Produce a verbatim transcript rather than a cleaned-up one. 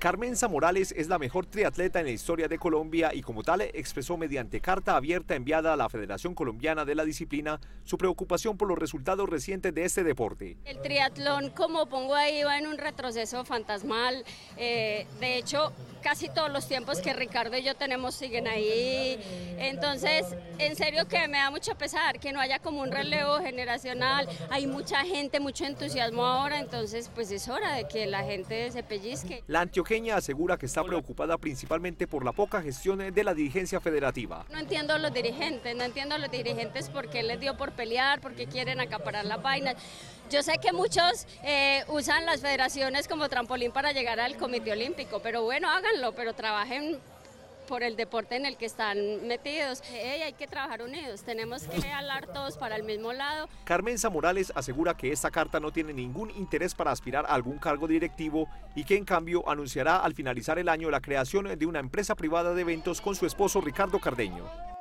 Carmenza Morales es la mejor triatleta en la historia de Colombia y como tal expresó mediante carta abierta enviada a la Federación Colombiana de la Disciplina su preocupación por los resultados recientes de este deporte. El triatlón, como pongo ahí, va en un retroceso fantasmal. Eh, de hecho, casi todos los tiempos que Ricardo y yo tenemos siguen ahí. Entonces, en serio que me da mucho pesar que no haya como un relevo generacional. Hay mucha gente, mucho entusiasmo ahora, entonces pues es hora de que la gente se pellizque. La antioqueña asegura que está preocupada principalmente por la poca gestión de la dirigencia federativa. No entiendo a los dirigentes, no entiendo a los dirigentes por qué les dio por pelear, por qué quieren acaparar las vainas. Yo sé que muchos eh, usan las federaciones como trampolín para llegar al Comité Olímpico, pero bueno, háganlo, pero trabajen por el deporte en el que están metidos. Hey, hay que trabajar unidos, tenemos que hablar todos para el mismo lado. Carmenza Morales asegura que esta carta no tiene ningún interés para aspirar a algún cargo directivo y que en cambio anunciará al finalizar el año la creación de una empresa privada de eventos con su esposo Ricardo Cardeño.